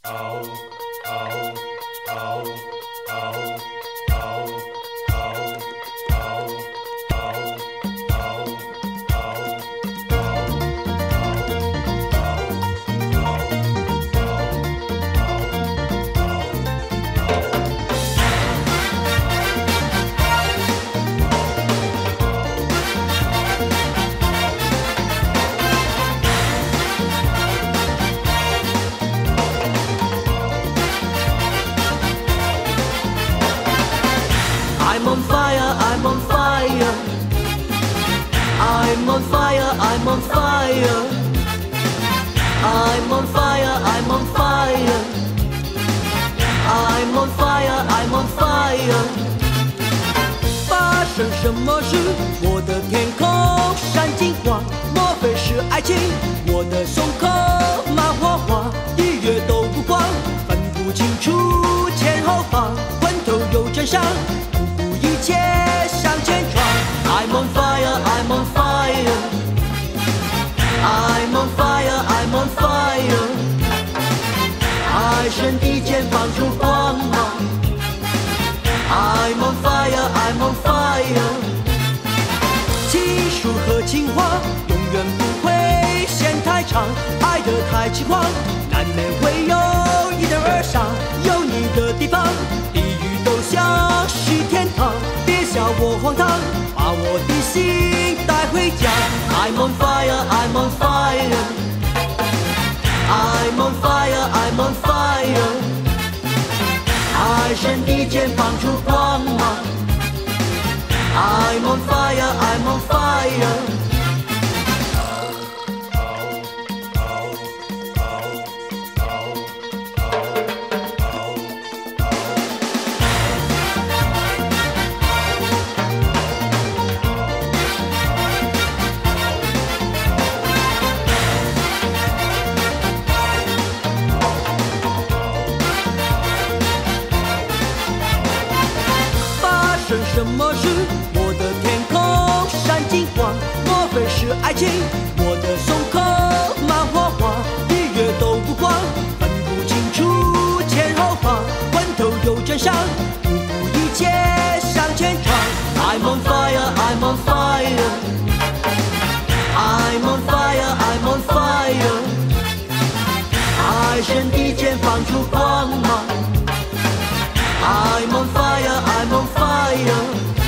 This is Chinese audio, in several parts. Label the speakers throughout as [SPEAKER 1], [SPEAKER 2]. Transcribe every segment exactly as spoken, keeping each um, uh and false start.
[SPEAKER 1] I'm on fire, I'm on fire. I'm on fire, I'm on fire. I'm on fire, I'm on fire. I'm on fire, I'm on fire. 发生什么事？我的天空闪金光，莫非是爱情？我的胸口冒火花，一月都不光，分不清楚前后方，昏头又真相。 一切向前闯 I'm on fire, I'm on fire. I'm on fire, I'm on fire. 爱神的剑放出光芒 I'm on fire, I'm on fire. 技术和情话永远不会嫌太长，爱得太轻狂，难免会有一人而上。有你的地方，地狱都像是天堂。 笑我荒唐，把我的心带回家。I'm on fire, I'm on fire. I'm on fire, I'm on fire. 爱神的剑放出光芒。I'm on fire, I'm on fire. 什么事？我的天空闪金光，莫非是爱情？我的胸口冒火花，一月都不光，分不清楚前后方，昏头又真相，不顾一切向前闯。I'm on fire, I'm on fire. I'm on fire, I'm on fire. 爱神的剑放出光芒。 I'm on fire, I'm on fire.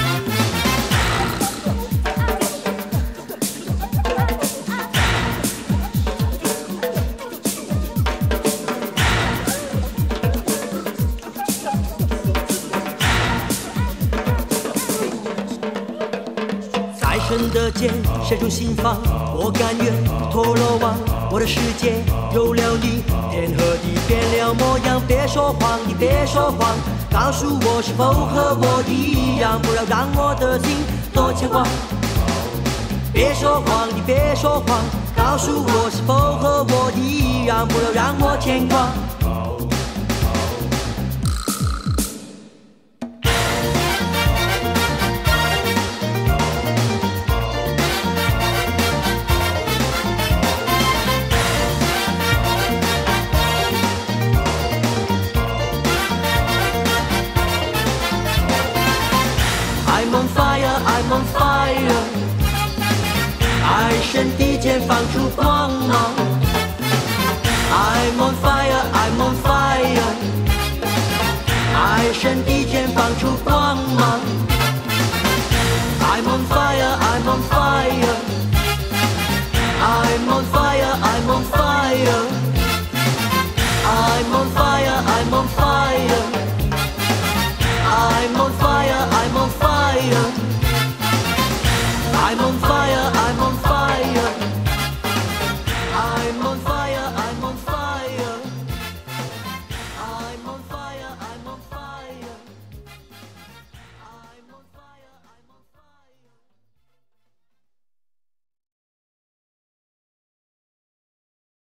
[SPEAKER 1] 再深的剑射出心房，我甘愿陀螺往我的世界有了你，天和地变了模样。别说谎，你别说谎。 告诉我是否和我一样，不要让我的心多牵挂。别说谎，你别说谎，告诉我是否和我一样，不要让我牵挂。I'm on fire, I'm on fire. 爱神的剑放出光芒。I'm on fire, I'm on fire. 爱神的剑放出光芒。